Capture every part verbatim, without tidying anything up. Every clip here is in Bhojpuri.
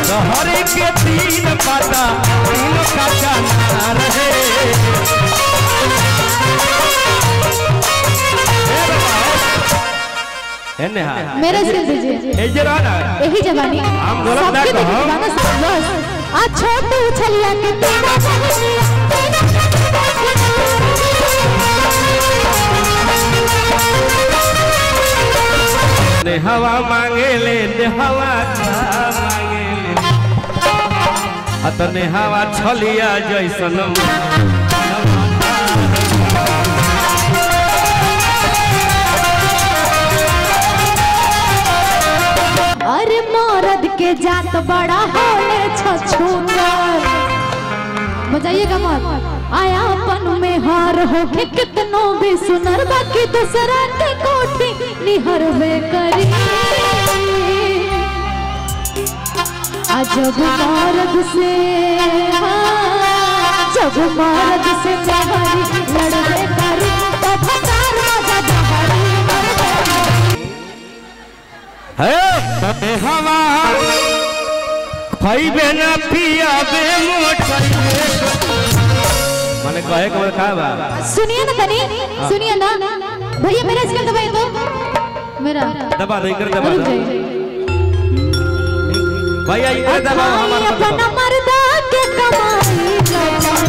हरे के तीन पाता तीनों का चना रहे मेरे सिर दीजिए ए जरा ना यही जवानी हम गलत ना कहो आ छोटू छलिया के तेरा ने हवा मांगे ले ने हवा मांगे ले अतने हवा छलिया जैसन अरे मर्द के जात बड़ा होले छछूंदर बजाइएगा मत आया अपन में हार हो के कितनो भी सुनर बाकी दूसरा के कोठी निहरवे करी अजब मर्द से जब मर्द से जहरी लड़वे करी तो भतार मजा जहरी है हवा खइबे ना पियाबे मोटइबे माने कहे के का बा सुनिए ना तनी सुनिए ना भैया मेरा स्केल दबाइए तो मेरा दबा दे कर दबा भैया इधर दबा हमारा अपना मर्दा के कमाई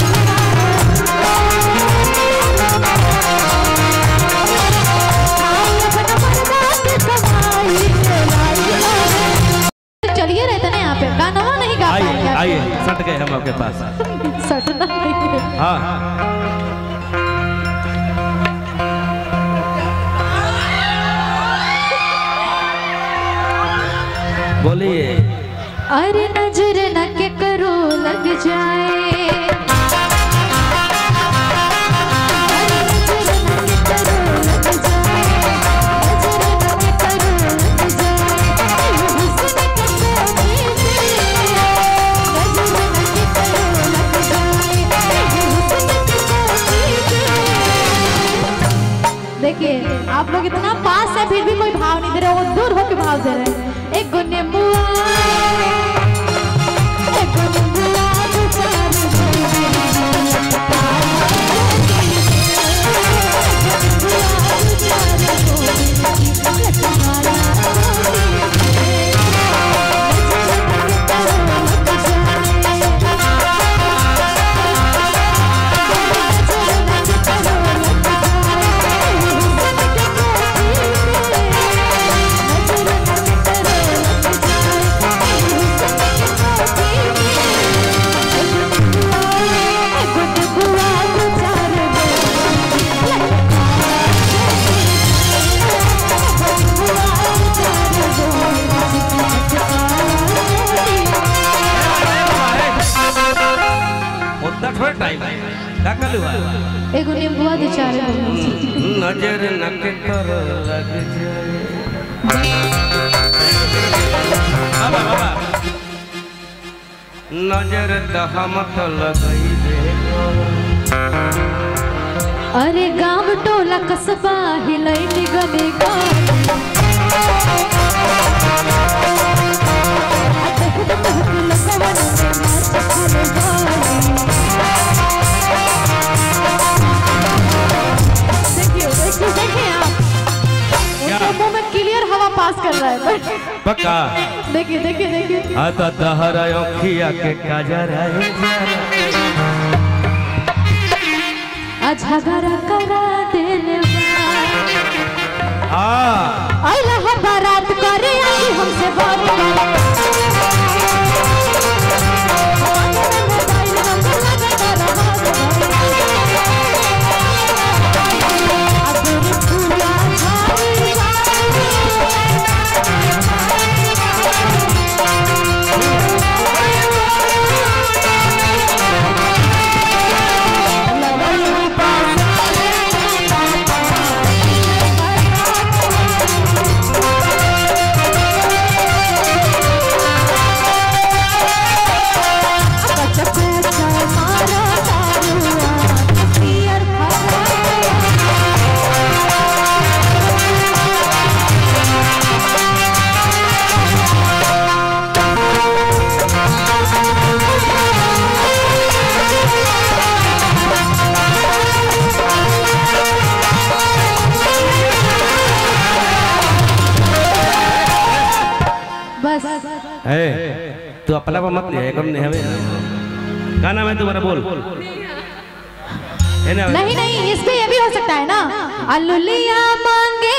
चलिए रहते ना यहाँ पे गाना नहीं गा पाएंगे आइए सट गए हम आपके पास सटना नहीं हाँ बोलिए अरे नजर न के करो लग जाए देखिए आप लोग इतना पास है फिर भी कोई भाव नहीं दे रहे, वो दूर होकर भाव दे रहे हैं। एक गुन्ने बुआ एक गुन्ने बुआ एगो नींबुआ दे चारे नजर न के कर लग जाए बाबा बाबा नजर दहमत लगई दे अरे गांव टोला कस्बा हिलई निगने गा क्लियर हवा पास कर रहा है पक्का देखिए देखिए देखिए आता दहरा अखिया के काजर है आज झगड़ा करा देले हां आइला है बारात करे आई हमसे बात तू अपना पर मत ले कम नहीं हमें क्या नाम है तुम्हारा बोल नहीं नहीं इस पे ये भी हो सकता है ना अलुलिया मांगे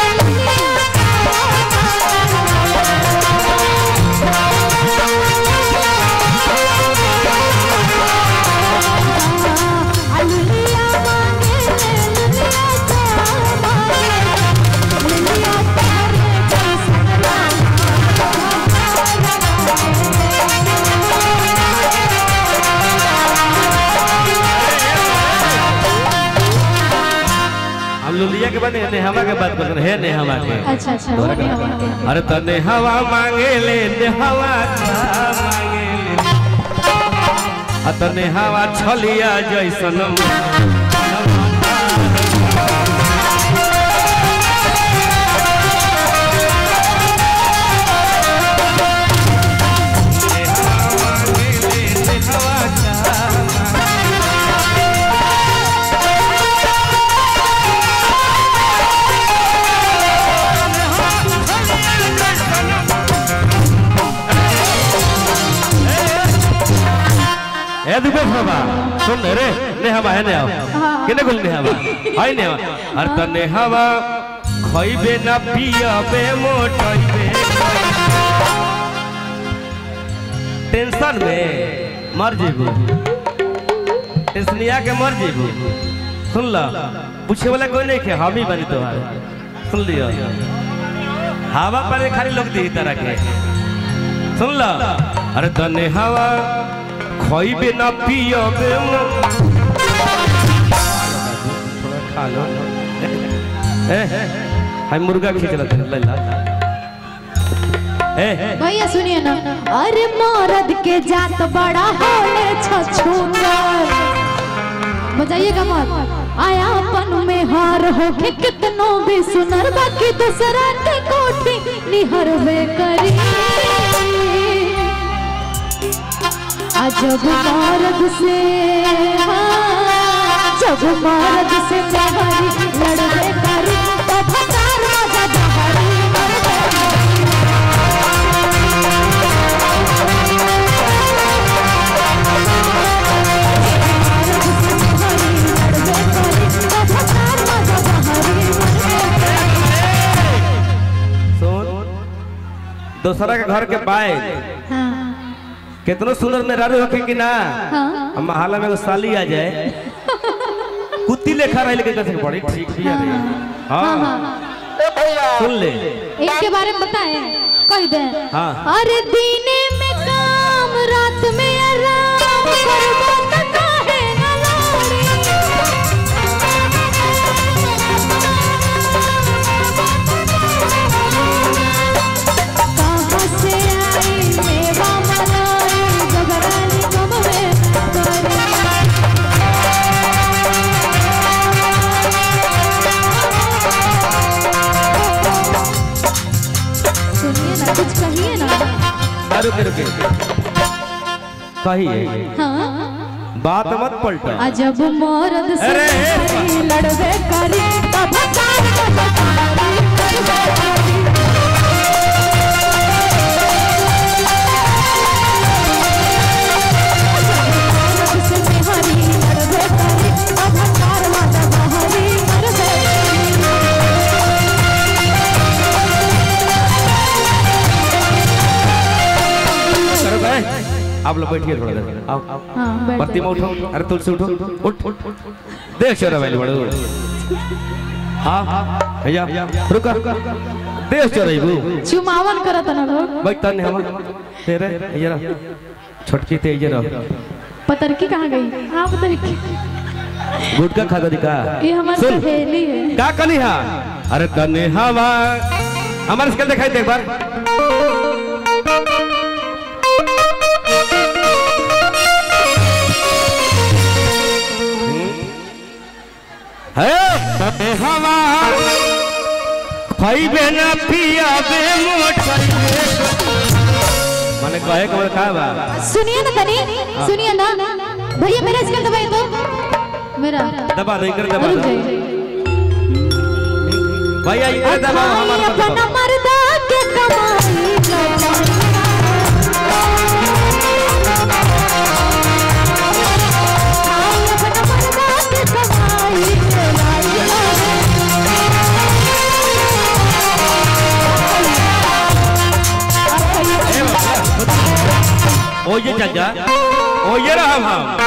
लुलिया के बाद नेहवा के बात कर है नेहवा के अच्छा अच्छा वो नेहवा के अरे तो नेहवा मांगे ले नेहवा मांगे ले आ तो नेहवा छलिया जैसन बाबा सुन रे नेहवा है नेहवा किने कुल नेहवा हाय नेहवा अरे त नेहवा खइबे ना पियबे मोटइबे टेंशन में मर जेबू टेंशनिया के मर जेबू सुन ला पूछे वाला कोई नहीं के हम ही बनी तोहार सुन लियो हवा पर खाली लोग दी तरह के सुन ला अरे त नेहवा खइबे ना पियबे थोड़ा खा लो ए हाय मुर्गा खींच रहा था ले ला ए भैया सुनिए ना अरे मर्द के जात बड़ा होले छछूंदर बजाइएगा मत आया अपन में हार हो के कितनो भी सुनर बाकी दूसरा के कोठी निहर वे करी जब मर्द से जब मर्द से बहरी लड़वे करी तब तार मजा बहरी दूसरा के घर के पाए कितना सुंदर मेहरारू होके कि ना हम महला में साली आ जाए कुत्ती लेखा रहे लेकिन कैसे बड़ी ठीक है हां सुन ले इनके बारे में बताएं कह दे हां अरे दीने में काम रात में आराम करबो त काहे ना लोड़ी कहां से आई मेवा मलाई गगरानी कब में सुनिए ना कुछ कहिए ना रुके रुके कहिए हाँ बात मत पलटो अजब मर्द से लड़वे करी तब तार आप लोग बैठिए थोड़ा देर आओ हाँ बत्ती में उठो अरे तुलसी उठो उठ देख चोरा वाली बड़ो हाँ भैया रुका देख चोरा बू चुमावन करत ना लोग बैठ तने हम तेरे जरा छोटकी ते जरा पतरकी कहाँ गई हाँ पतरकी गुटका खा गई का ये हमारी सहेली है का कनी हां अरे तने हवा हमारे स्केल दिखाई दे एक बार है हवा खइबे ना पियाबे मोटइबे माने कहे के का बा सुनिए ना तनी सुनिए ना भैया मेरा स्केल दबाइए तो मेरा दबा दे कर दबा दे भैया इधर दबा हमारा अपना मर्दा के कमाई ओये चल जा ओये रहा हम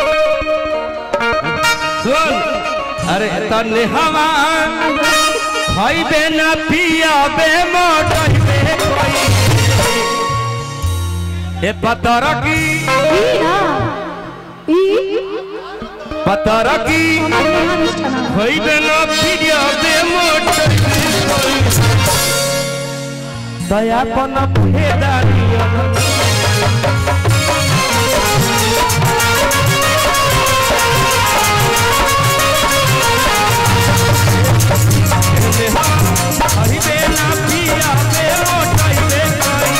सुन अरे तने हवा खाइबे ना पियाबे मोटइबे कोई ए पतर की पतर की खाइबे ना पियाबे मोटइबे कोई दया पन भेदारिया हरी बेना पिया बे मोटइबे कोई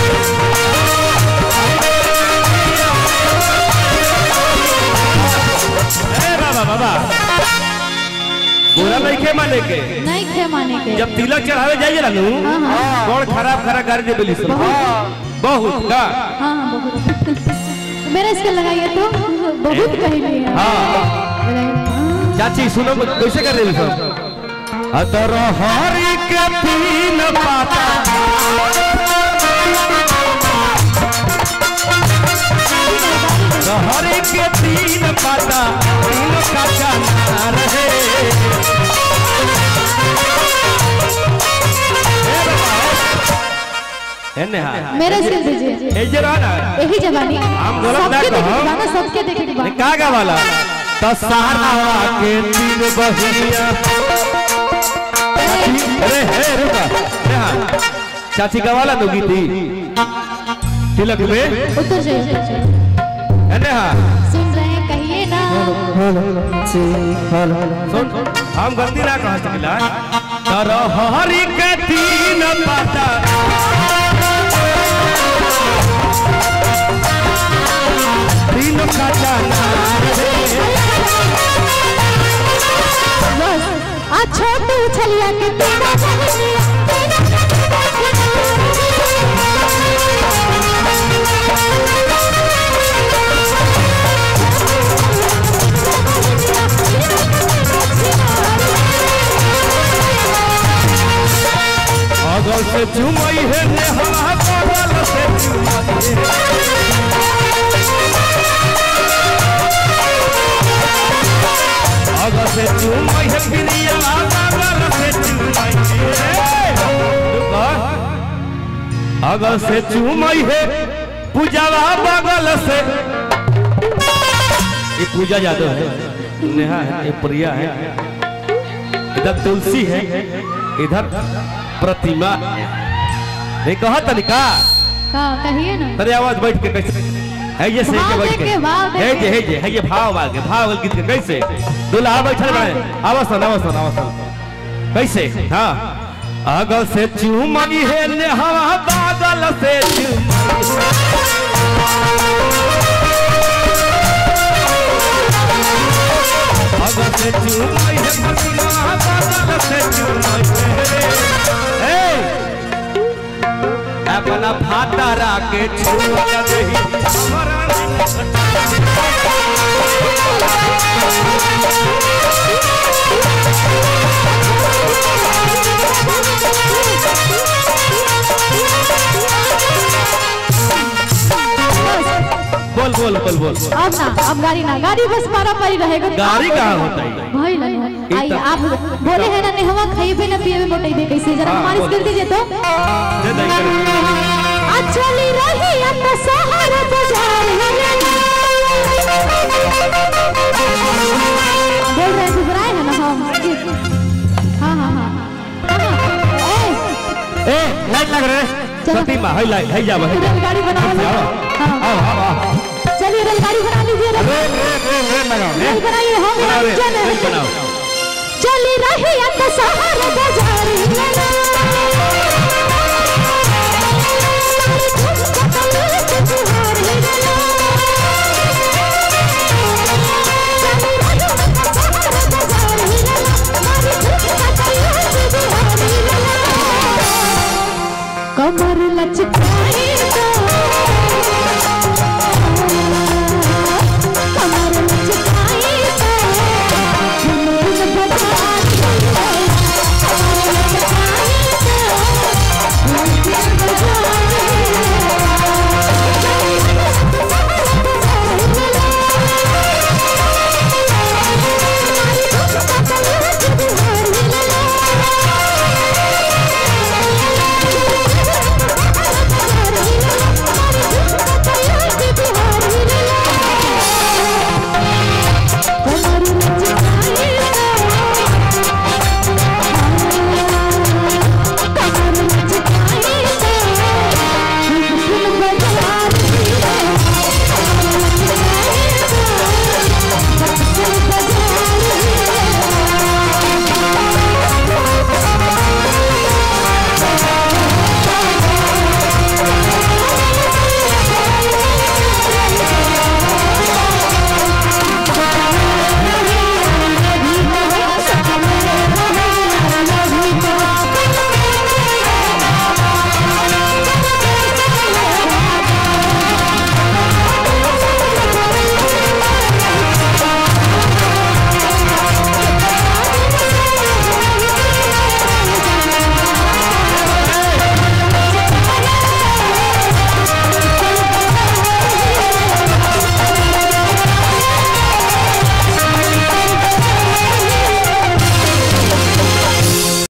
ए बाबा बाबा बुरा नहीं खे माने के नहीं खे माने के जब तिलक चढ़ावे जाइए ना नू कौन खराब खराब गाड़ी दे बोली सुन बहुत का हां हां बहुत मेरे इसके लगाइए तो बहुत कही है हां चाची सुनो कैसे कर रही सब अतर हरी के तीन पाता हरी के तीन पाता तीन का चना रहे मेरे से दीजिए ए जरा ना यही जवानी हम गलत ना कहो गाना सबके देखे के बाद कागा वाला तो सारा के तीन बहिया अरे हे रुका चाची का वाला तो गीती तिलक में उत्तर से है ना सुन रहे कहिए ना सुन हम गलती ना कह सकिला तर हरी के तीन पाता तीन का चना बस आ छोटू छलिया के तेरा अगर से चुमई है ने हवा बगल से चुमई अगर से चुमई है बिरिया बगल से चुमई अगर से चुमई है पूजावा बगल से ये पूजा यादव है नेहा है ये प्रिया है इधर तुलसी है इधर प्रतिमा नहीं कहा तनिका हां कहिए ना तेरे आवाज बैठ के कैसे है ये सही के बैठ के है जे है जे है ये भाव आ के भाव गीत के कैसे दूल्हा बैठल बने आवासन आवासन आवासन कैसे हां अगल से चुमई है ने हवा बादल से चुमई अगल से चुमई है प्रतिमा बादल से चुमई अपना फातारा के छुआ दही हमरा बोल बोल बोल बोल अब ना अब गाड़ी ना गाड़ी बस पारा पारी रहेगा गाड़ी कहाँ होता है भाई नहीं आई आप बोले हैं ना नेहवा खाई पे ना पिए में मोटाई दे कैसे जरा हमारी कर दीजिए तो दे दे चली रही अपना शहर बाजार बोल रहे हैं बुराई है ना हम हां हां हां ए लाइट लग रहे सती मां हाई लाइट हाई जा भाई गाड़ी बना लो हां आओ आओ चलिए रेलगाड़ी बना लीजिए रे रे रे लगाओ रेल बनाइए हम बनाओ चली रही अपना शहर बाजार